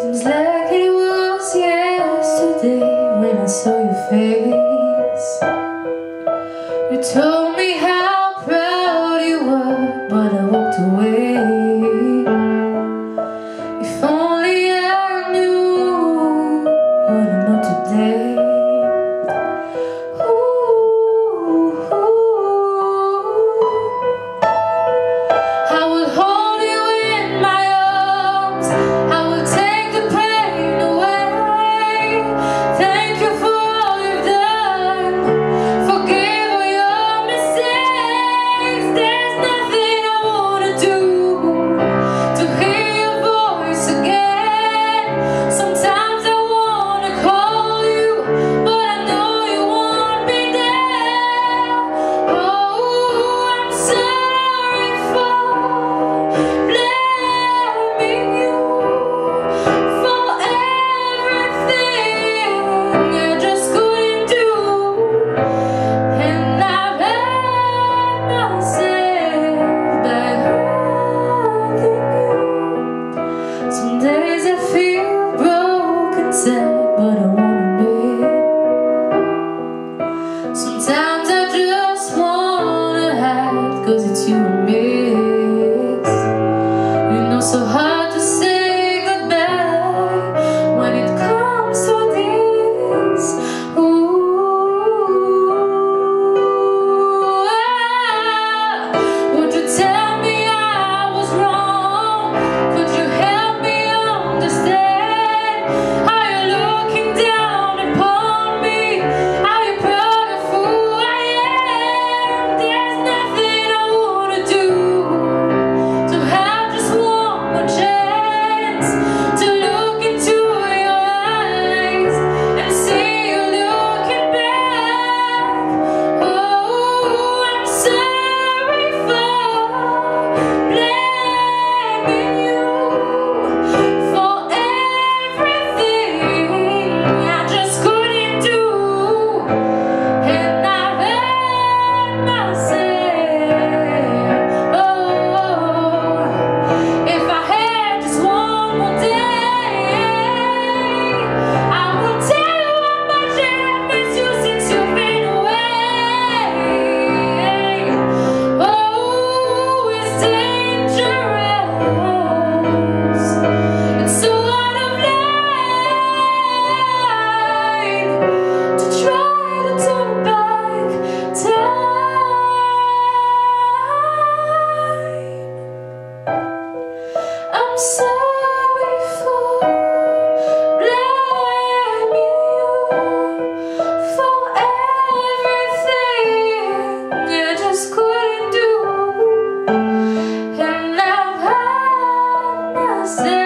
Seems like it was yesterday when I saw your face. You told me how proud you were, but I walked away. If only I knew what I know today. I will hold you in my arms, I will take the pain away. Thank you for all you've done, forgive all your mistakes. There's nothing I wanna do to hear your voice again. Sometimes I wanna call you, but I know you won't be there. Oh, I'm sorry for blaming you for everything I just couldn't do. And I've had myself back hurting you. Some days I feel broken, sad, but I wanna be. Sometimes I just wanna hide, 'cause it's you and me. You know, so hard to say goodbye when it comes to this. Would you tell me I was wrong? Could you help me understand? Are you looking down upon me? Are you proud of who I am? There's nothing I wanna do to have just one more chance to look into your eyes and see you looking back. Oh, I'm sorry for blaming you for everything I just couldn't do. And I've had myself. Oh, if I had just one more day, I will tell you how much I miss you since you've been away. Oh, it's dangerous. It's so out of line to try to turn back time. I'm sorry for blaming you for everything I just couldn't do. And I've had myself